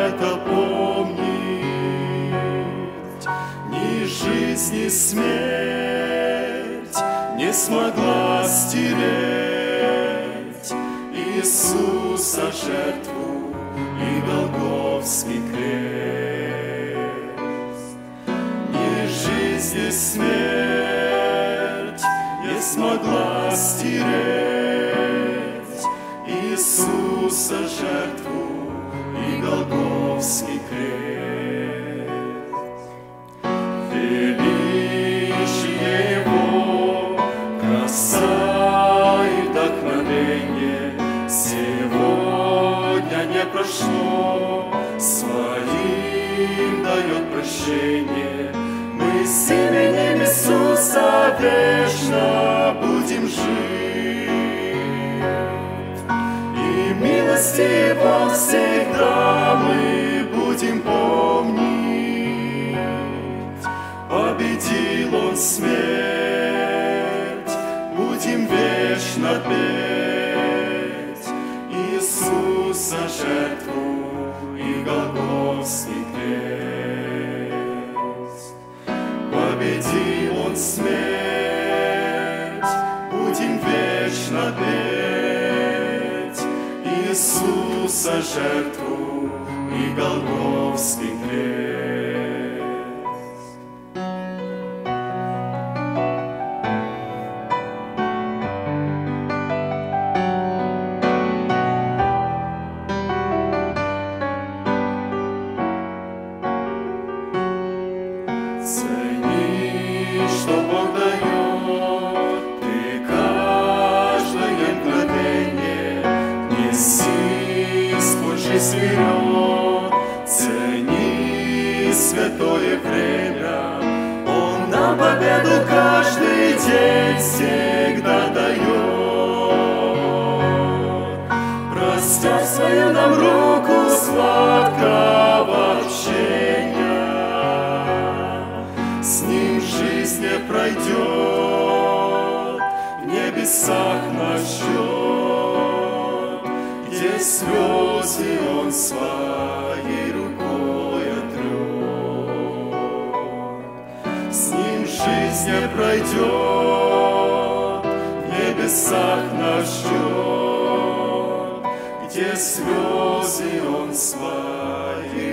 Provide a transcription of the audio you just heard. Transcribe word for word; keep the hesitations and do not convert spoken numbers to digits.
это помнить. Ни жизнь, ни смерть не смогла стереть Иисуса жертву и Голгофский крест. Ни жизнь, ни смерть не смогла стереть Иисуса жертву и Голгофский крест. Величие Его, краса и вдохновение сегодня не прошло, своим дает прощение. Мы с именем Иисуса вечно будем жить, и милости Его всегда мы будем помнить. Победил Он смерть, будем вечно петь Иисуса жертву и Голгофский крест. Победил Он смерть, будем вечно петь Иисуса жертву и Голгофский крест. Цени, что Бог дает, ты каждое мгновение, неси свой жизнь вперед. Цени святое время, Он нам победу каждый день всегда дает. Простер свою нам руку сладкого общения, с Ним жизнь не пройдет, в небесах наш счет, где слезы Он своей рукой отрет. С Ним жизнь не пройдет, в небесах наш счет, где слезы Он своей